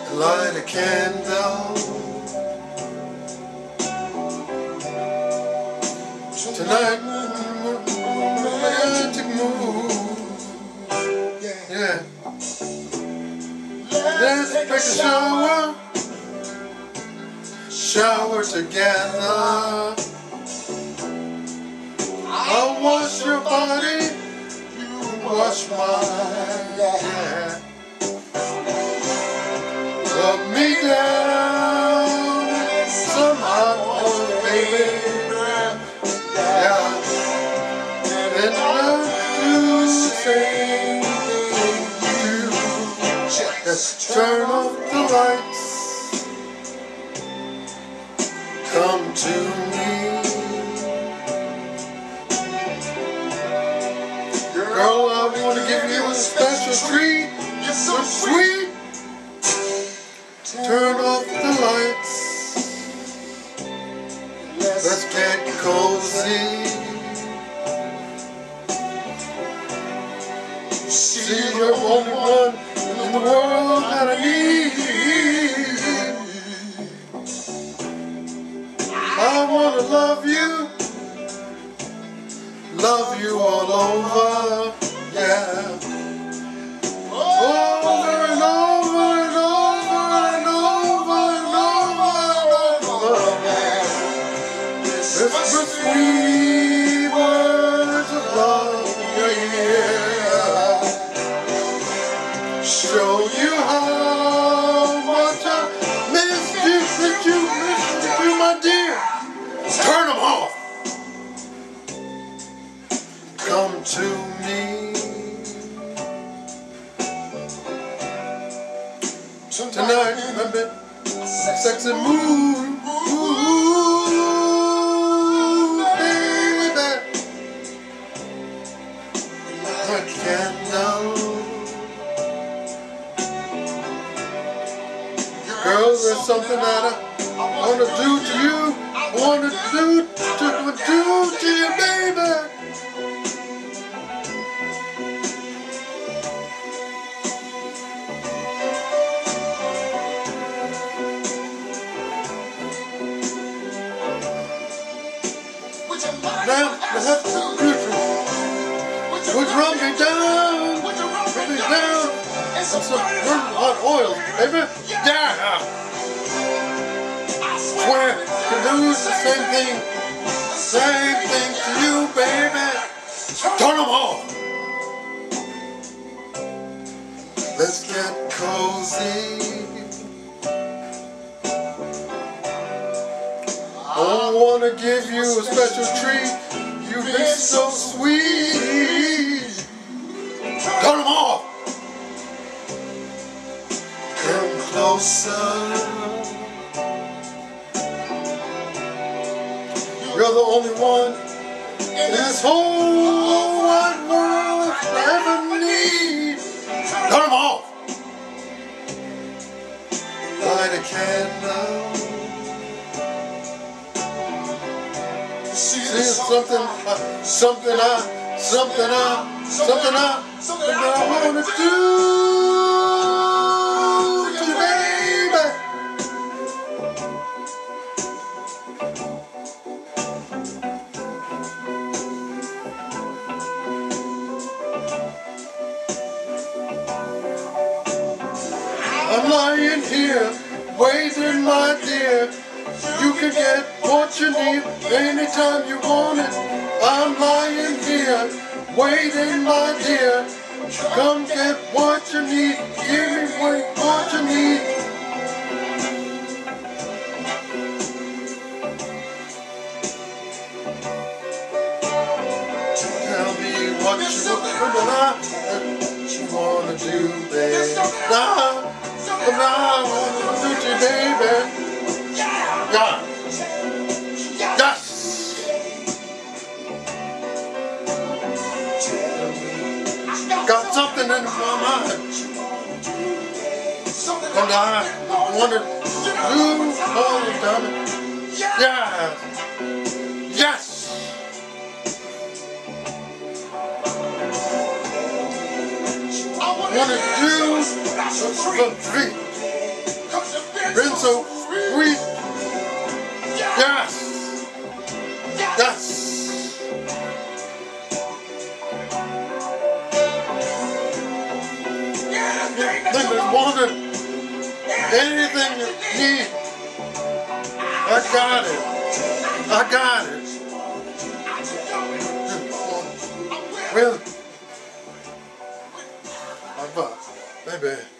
light a candle. Tonight, romantic mood. Yeah. Let's take a shower. Shower together. I'll wash your body. You wash mine. Yeah. Rub me down. Some hot oil, baby. And love to say you. Let's turn off the lights. Come to me. Girl, I want to give you a special treat. You're so sweet. Turn off the lights. Let's get cozy. See, you're the only one in the world that I need. I want to love you all over, yeah. Over and over and over and over and over and over. Whisper sweet words of love, yeah. Show you how much I miss you, my dear. Turn them off. Come to me. Tonight I'm in a sexy mood. Ooh, baby. I can't know. Girl, there's something that I want to do to you. I want to do to you, baby. Now, let's do it. Would rub me down, and some hot oil, baby. Yeah. Swear to do the same thing to you, baby. Turn them off. Let's get cozy. I wanna give you a special treat. You've been so sweet. Turn them off. Come closer. You're the only one in this whole wide world I ever need. Turn them off. Light a candle. See, there's something I wanna do to you, baby. I'm lying here, waiting, my dear. You can get what you need anytime you want it. I'm lying here, waiting, my dear. Come get what you need. Give me what you need. Tell me what you wanna do, baby. Now, I wanna do to you, baby. Yeah. Yes. Got something in my mind, and I want to do all the time. Yeah. Yes. I want to do the been so sweet. Yes. Yes. Then there's wanted anything you need. I got it. I got it. Well, baby.